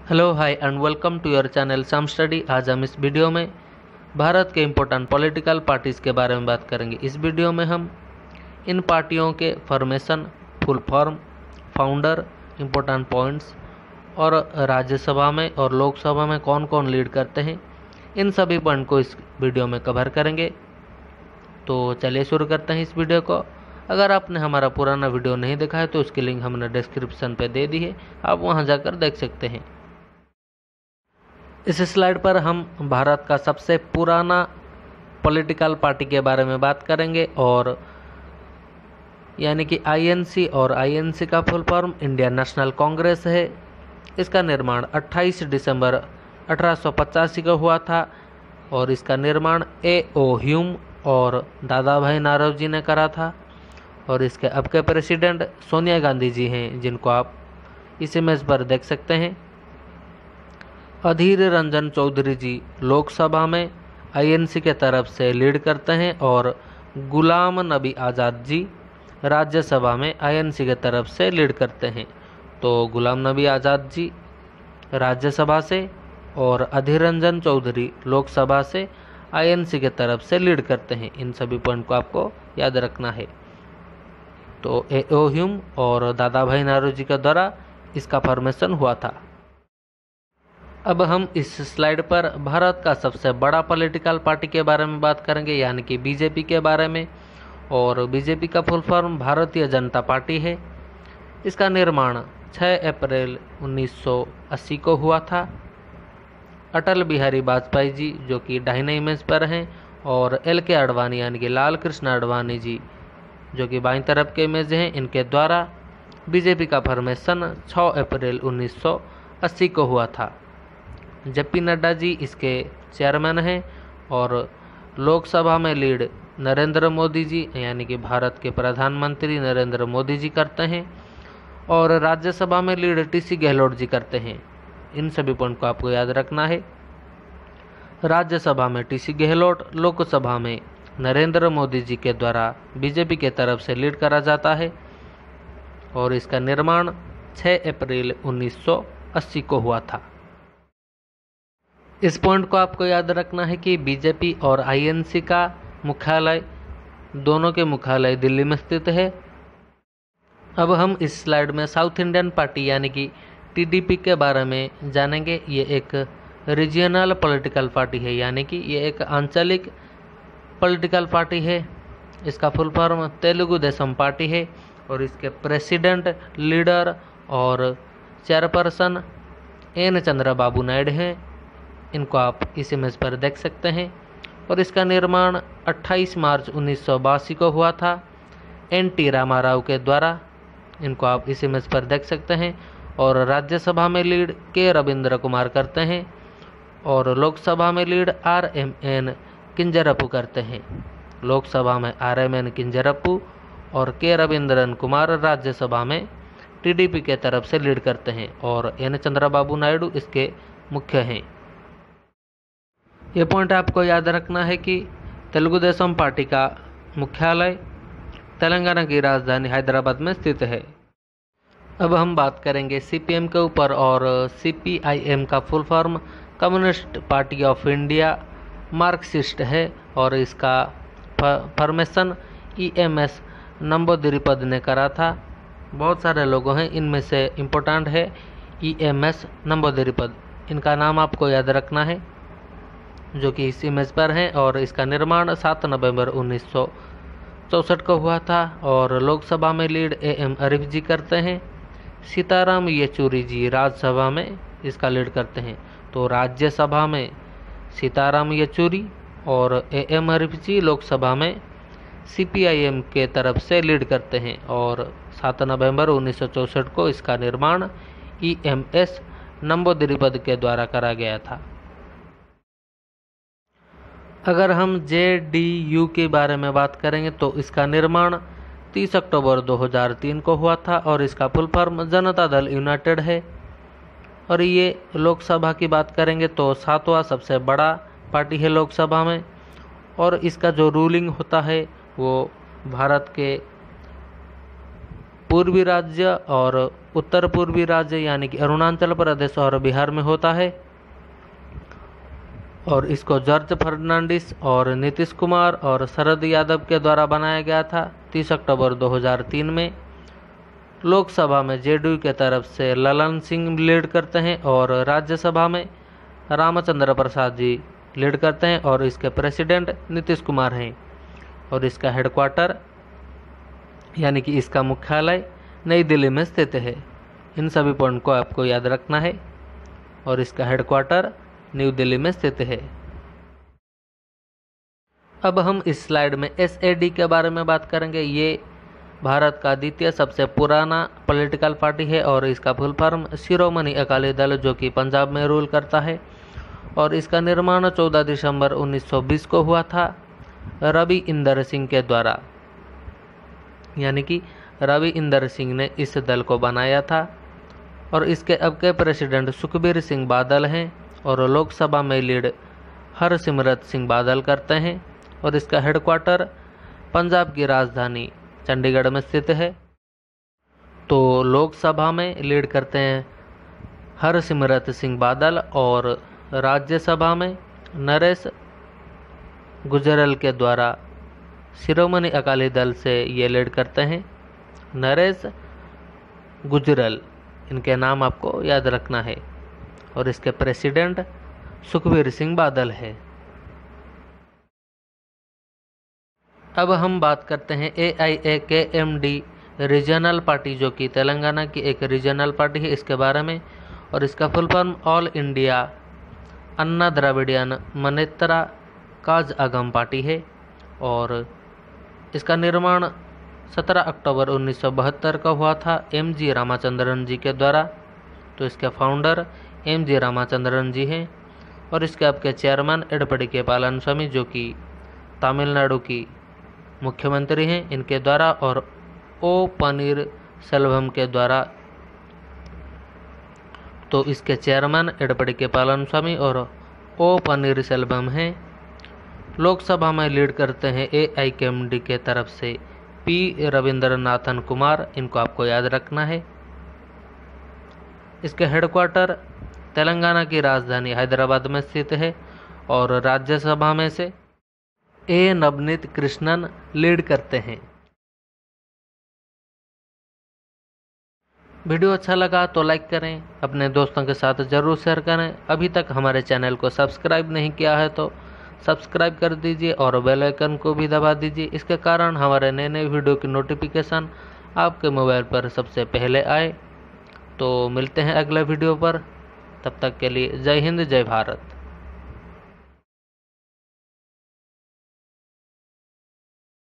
Hello hi and welcome to your channel some study. आज हम इस वीडियो में भारत के इम्पोर्टेंट पॉलिटिकल पार्टीज़ के बारे में बात करेंगे। इस वीडियो में हम इन पार्टियों के formation, full form, founder, important points और राज्यसभा में और लोकसभा में कौन कौन लीड करते हैं, इन सभी पॉइंट को इस वीडियो में कवर करेंगे। तो चलिए शुरू करते हैं इस वीडियो को। अगर आपने हमारा पुराना वीडियो नहीं देखा है तो उसकी लिंक हमने डिस्क्रिप्शन पे दे दी है, आप वहां जाकर देख सकते हैं। इस स्लाइड पर हम भारत का सबसे पुराना पॉलिटिकल पार्टी के बारे में बात करेंगे, और यानी कि आईएनसी, और आईएनसी का full form Indian National Congress है। इसका निर्माण 28 दिसंबर 1885 को हुआ था और इसका निर्माण A.O. ह्यूम और दादा भाई नौरोजी ने करा था। और इसके अब के प्रेसिडेंट सोनिया गांधी जी हैं, जिनको आप इस इमेज पर देख सकते हैं। अधीर रंजन चौधरी जी लोकसभा में आईएनसी के तरफ से लीड करते हैं और गुलाम नबी आज़ाद जी राज्यसभा में आईएनसी के तरफ से लीड करते हैं। तो गुलाम नबी आज़ाद जी राज्यसभा से और अधीर रंजन चौधरी लोकसभा से आईएनसी के तरफ से लीड करते हैं। इन सभी पॉइंट को आपको याद रखना है। तो A.O. ह्यूम और दादा भाई नौरोजी के द्वारा इसका फॉर्मेशन हुआ था। अब हम इस स्लाइड पर भारत का सबसे बड़ा पॉलिटिकल पार्टी के बारे में बात करेंगे, यानी कि बीजेपी के बारे में। और बीजेपी का full form Bharatiya Janata party है। इसका निर्माण 6 अप्रैल 1980 को हुआ था। अटल बिहारी वाजपेयी जी, जो कि दाहिने इमेज पर हैं, और L.K. आडवाणी यानी कि लाल कृष्ण आडवाणी जी, जो कि बाईं तरफ के इमेज हैं, इनके द्वारा बीजेपी का फॉर्मेशन 6 अप्रैल 1980 को हुआ था। जेपी नड्डा जी इसके चेयरमैन हैं और लोकसभा में लीड नरेंद्र मोदी जी, यानी कि भारत के प्रधानमंत्री नरेंद्र मोदी जी करते हैं, और राज्यसभा में लीड टी.सी. गहलोत जी करते हैं। इन सभी पॉइंट को आपको याद रखना है। राज्यसभा में टी.सी. गहलोत, लोकसभा में नरेंद्र मोदी जी के द्वारा बीजेपी के तरफ से लीड करा जाता है और इसका निर्माण 6 अप्रैल 1980 को हुआ था। इस पॉइंट को आपको याद रखना है कि बीजेपी और आईएनसी का मुख्यालय, दोनों के मुख्यालय दिल्ली में स्थित है। अब हम इस स्लाइड में साउथ इंडियन पार्टी यानी कि टीडीपी के बारे में जानेंगे। ये एक रीजनल पॉलिटिकल पार्टी है, यानी कि ये एक आंचलिक पॉलिटिकल पार्टी है। इसका full form Telugu Desam party है और इसके प्रेसिडेंट, लीडर और चेयरपर्सन एन चंद्रबाबू नायडू हैं। इनको आप इस इमेज पर देख सकते हैं। और इसका निर्माण 28 मार्च 1982 को हुआ था N.T. रामाराव के द्वारा। इनको आप इस इमेज पर देख सकते हैं। और राज्यसभा में लीड के रविंद्र कुमार करते हैं और लोकसभा में लीड R.M.N. किंजरप्पू करते हैं। लोकसभा में R.M.N. किंजरप्पू और के रविंद्रन कुमार राज्यसभा में टीडीपी के तरफ से लीड करते हैं और एन चंद्रबाबू नायडू इसके मुख्य हैं। ये पॉइंट आपको याद रखना है कि तेलुगु देशम पार्टी का मुख्यालय तेलंगाना की राजधानी हैदराबाद में स्थित है। अब हम बात करेंगे सीपीएम के ऊपर, और सीपीआईएम का full form communist party of India Marxist है और इसका फॉर्मेशन ईएमएस नंबूदिरीपद ने करा था। बहुत सारे लोगों हैं, इनमें से इम्पोर्टेंट है ईएमएस नंबूदिरीपद। इनका नाम आपको याद रखना है, जो कि इस इमेज पर है। और इसका निर्माण 7 नवंबर 1964 को हुआ था और लोकसभा में लीड AM आरिफ जी करते हैं। सीताराम येचूरी जी राज्यसभा में इसका लीड करते हैं। तो राज्यसभा में सीताराम येचूरी और AM आरिफ जी लोकसभा में सीपीआईएम के तरफ से लीड करते हैं। और 7 नवंबर 1964 को इसका निर्माण EMS नंबूदिरीपद के द्वारा करा गया था। अगर हम JDU के बारे में बात करेंगे तो इसका निर्माण 30 अक्टूबर 2003 को हुआ था और इसका full form Janata Dal United है। और ये लोकसभा की बात करेंगे तो 7वां सबसे बड़ा पार्टी है लोकसभा में, और इसका जो रूलिंग होता है वो भारत के पूर्वी राज्य और उत्तर पूर्वी राज्य यानी कि अरुणाचल प्रदेश और बिहार में होता है। और इसको जॉर्ज फर्नांडिस और नीतीश कुमार और शरद यादव के द्वारा बनाया गया था 30 अक्टूबर 2003 में। लोकसभा में जेडीयू के तरफ से ललन सिंह लीड करते हैं और राज्यसभा में रामचंद्र प्रसाद जी लीड करते हैं और इसके प्रेसिडेंट नीतीश कुमार हैं। और इसका हेडक्वार्टर यानी कि इसका मुख्यालय नई दिल्ली में स्थित है। इन सभी पॉइंट को आपको याद रखना है। और इसका हेडक्वार्टर न्यू दिल्ली में स्थित है। अब हम इस स्लाइड में SAD के बारे में बात करेंगे। ये भारत का द्वितीय सबसे पुराना पॉलिटिकल पार्टी है और इसका फुल फॉर्म शिरोमणि अकाली दल जो कि पंजाब में रूल करता है। और इसका निर्माण 14 दिसंबर 1920 को हुआ था रवि इंदर सिंह के द्वारा, यानी कि रवि इंदर सिंह ने इस दल को बनाया था। और इसके अब के प्रेसिडेंट सुखबीर सिंह बादल हैं और लोकसभा में लीड हरसिमरत सिंह बादल करते हैं। और इसका हेडक्वार्टर पंजाब की राजधानी चंडीगढ़ में स्थित है। तो लोकसभा में लीड करते हैं हरसिमरत सिंह बादल और राज्यसभा में नरेश गुजराल के द्वारा शिरोमणि अकाली दल से ये लीड करते हैं नरेश गुजराल। इनके नाम आपको याद रखना है। और इसके प्रेसिडेंट सुखबीर सिंह बादल है। अब हम बात करते हैं AIAKMD रीजनल पार्टी जो कि तेलंगाना की एक रीजनल पार्टी है, इसके बारे में। और इसका full form all India Anna Dravidian Munnetra Kazhagam party है। और इसका निर्माण 17 अक्टूबर 1972 का हुआ था MG रामाचंद्रन जी के द्वारा। तो इसके फाउंडर MG रामाचंद्रन जी हैं। और इसके अब के चेयरमैन एडपड़ी के पलानीस्वामी जो कि तमिलनाडु की मुख्यमंत्री हैं, इनके द्वारा। और O पनीरसेल्वम के द्वारा। तो इसके चेयरमैन एडपड़ी के पलानीस्वामी और O पनीरसेल्वम हैं। लोकसभा में लीड करते हैं AIKMD के तरफ से P रविंद्रनाथन कुमार। इनको आपको याद रखना है। इसके हेडक्वार्टर तेलंगाना की राजधानी हैदराबाद में स्थित है। और राज्यसभा में से A नवनीत कृष्णन लीड करते हैं। वीडियो अच्छा लगा तो लाइक करें, अपने दोस्तों के साथ ज़रूर शेयर करें। अभी तक हमारे चैनल को सब्सक्राइब नहीं किया है तो सब्सक्राइब कर दीजिए और बेल आइकन को भी दबा दीजिए। इसके कारण हमारे नए नए वीडियो की नोटिफिकेशन आपके मोबाइल पर सबसे पहले आए। तो मिलते हैं अगले वीडियो पर। तब तक के लिए जय हिंद, जय भारत।